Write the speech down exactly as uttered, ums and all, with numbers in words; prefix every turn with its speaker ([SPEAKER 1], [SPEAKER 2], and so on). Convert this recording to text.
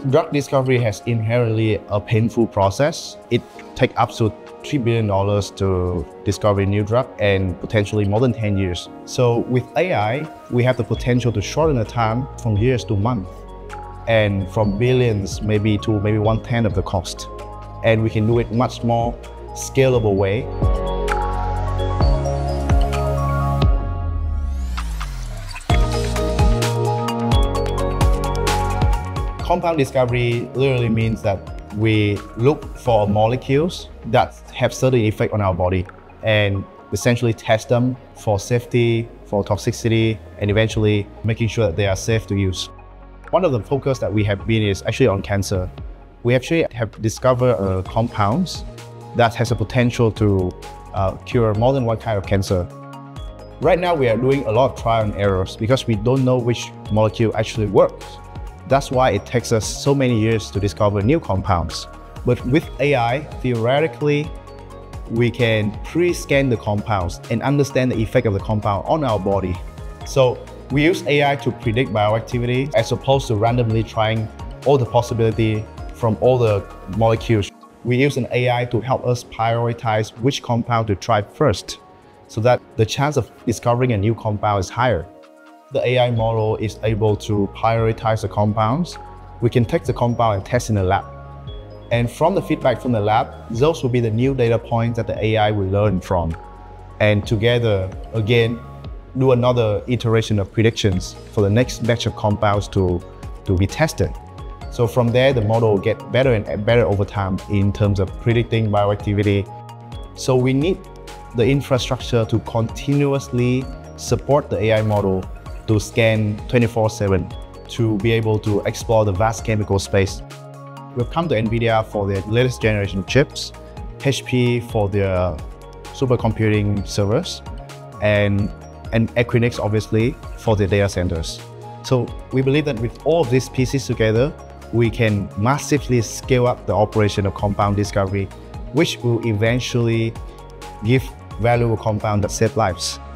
[SPEAKER 1] Drug discovery has inherently a painful process. It takes up to three billion dollars to discover a new drug and potentially more than ten years. So with A I, we have the potential to shorten the time from years to months, and from billions maybe to maybe one-tenth of the cost. And we can do it much more scalable way. Compound discovery literally means that we look for molecules that have certain effect on our body and essentially test them for safety, for toxicity, and eventually making sure that they are safe to use. One of the focus that we have been is actually on cancer. We actually have discovered uh, compounds that has a potential to uh, cure more than one kind of cancer. Right now we are doing a lot of trial and errors because we don't know which molecule actually works. That's why it takes us so many years to discover new compounds. But with A I, theoretically, we can pre-scan the compounds and understand the effect of the compound on our body. So we use A I to predict bioactivity as opposed to randomly trying all the possibility from all the molecules. We use an A I to help us prioritize which compound to try first, so that the chance of discovering a new compound is higher. The A I model is able to prioritize the compounds. We can take the compound and test in the lab. And from the feedback from the lab, those will be the new data points that the A I will learn from. And together, again, do another iteration of predictions for the next batch of compounds to, to be tested. So from there, the model will get better and better over time in terms of predicting bioactivity. So we need the infrastructure to continuously support the A I model to scan twenty-four seven to be able to explore the vast chemical space. We've come to NVIDIA for their latest generation of chips, H P for their supercomputing servers, and, and Equinix obviously for the data centers. So we believe that with all of these pieces together, we can massively scale up the operation of compound discovery, which will eventually give valuable compounds that save lives.